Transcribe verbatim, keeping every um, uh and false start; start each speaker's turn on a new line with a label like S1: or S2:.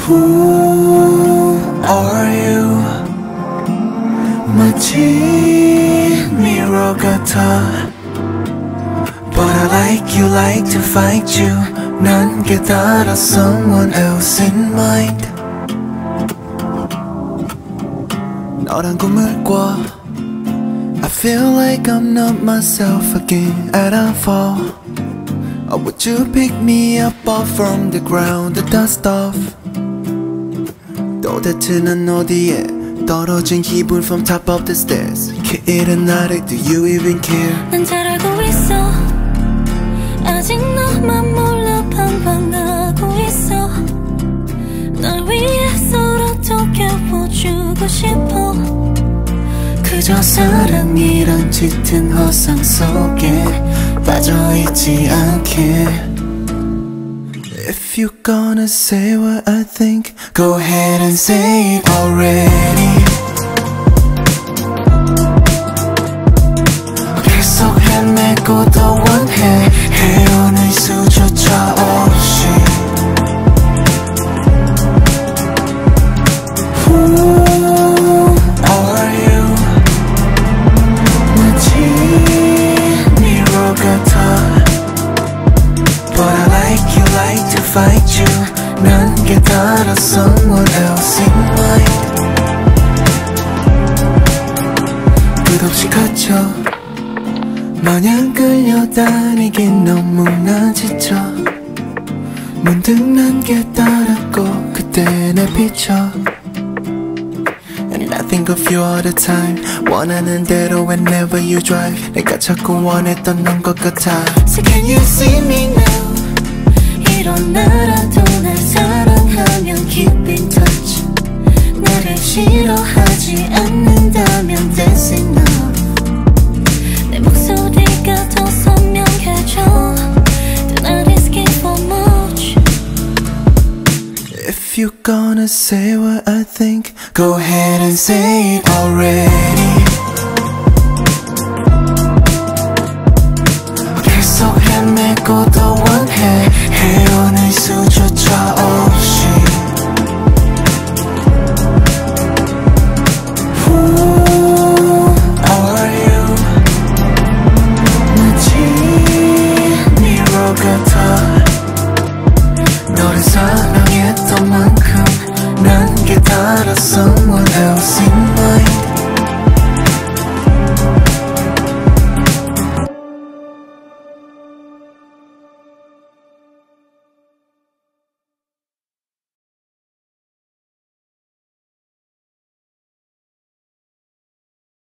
S1: Who are you? 마치 mirror 같아. But I like you, like to fight you. 난 깨달아 someone else in mind. 너란 꿈을 꿔. I feel like I'm not myself again at a fall. Or would you pick me up off from the ground, the dust off? 도대체 난 어디에 떨어진 기분 from top of the stairs. 그 일은 나를 do you even care?
S2: 난 잘 알고 있어. 아직 너만 몰라 방황하고 있어. 널 위해 서로 토껴보주고 싶어. 그저 사랑이란 짙은 허상 속에 빠져있지 않게.
S1: If you're gonna say what I think, go ahead and say it already. 계속 헤매고 더 원해 헤어낼 수조차 없이. Who are you? 마치 mirror 같아. But I like you, like to fight you. 난 깨달아 someone else in mind. 끝없이 갇혀 마냥 끌려다니긴 너무나 지쳐. 문득 난 깨달았고 그때 내 비춰. And I think of you all the time. 원하는 대로 whenever you drive. 내가 자꾸 원했던 넌 것 같아.
S2: So can you see me now? 일어나라도 날 사랑하면 keep in touch. 나를 싫어하지 않는다면 that's enough. 내 목소리가 더 선명해져. Do not escape for much.
S1: If you're gonna say what I think, go ahead and say it already.